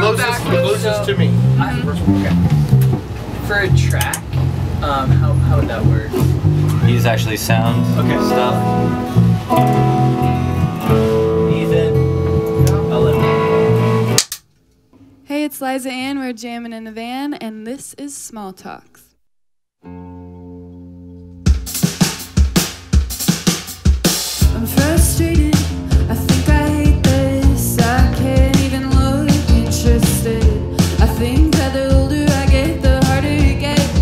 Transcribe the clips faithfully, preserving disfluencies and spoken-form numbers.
Closest, closest to me. Okay. For a track, um, how, how would that work? Use actually sound okay. stuff. Ethan. Hey, it's Liza Ann. We're jamming in the van, and this is Small Talks. I'm frustrated. I think I hate this. I can't even look interested. I think that the older I get, the harder it gets.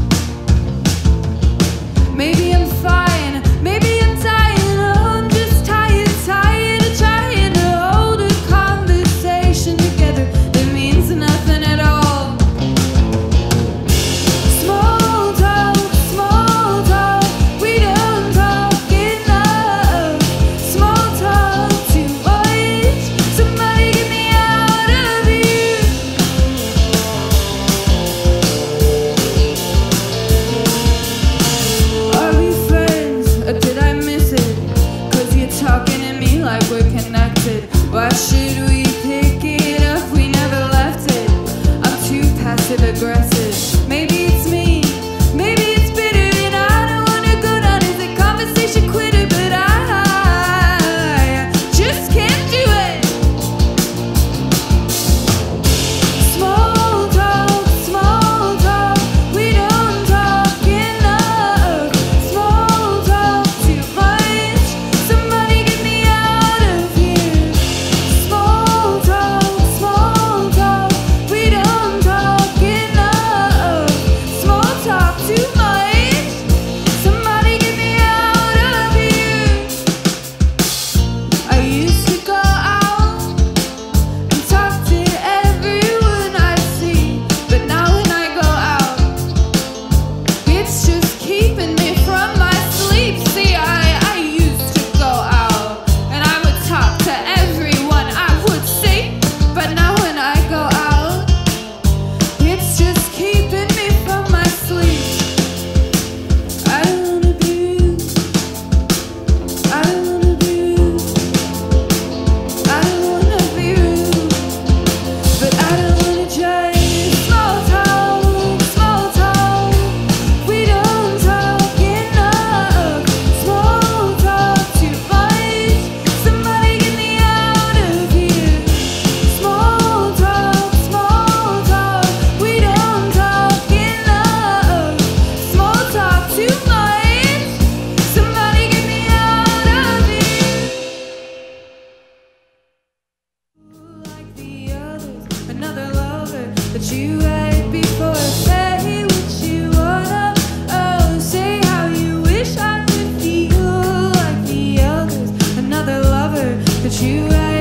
Maybe I'm fine. Maybe I'm dying. I'm just tired, tired of trying to hold a conversation together that means nothing at all. Small talk, small talk. We don't talk enough. Small talk too much. Somebody get me out of here. Are we friends, or did I miss it? Cause you're talking to me like we're connected. Why should we pick it up? We never left it. I'm too passive aggressive. Maybe it's me, maybe it's bitter, and I don't wanna go down as a conversation quitter, but I just can't do it. Small talk, small talk. We don't talk enough. Small talk too much. Somebody get me out of here. Small talk, small talk. We don't talk enough. Small talk too much. Somebody get me out of here. I used to go out and talk to everyone I see, but now when I go out, it's just keeping me from my sleep. See, I, I used to go out and I would talk to everyone I would see, but now when I go out, it's just keeping me from my sleep. I don't wanna be rude. I don't wanna be rude. I don't wanna be rude, but I don't wanna judge. Small talk, small talk. We don't talk enough. Small talk too much. Somebody get me out of here. Small talk, small talk. We don't talk enough. Small talk too much. Somebody get me out of here. Like the others, another lover that you had before. Say what you wanna, oh, say how you wish I could feel like the others, another lover that you had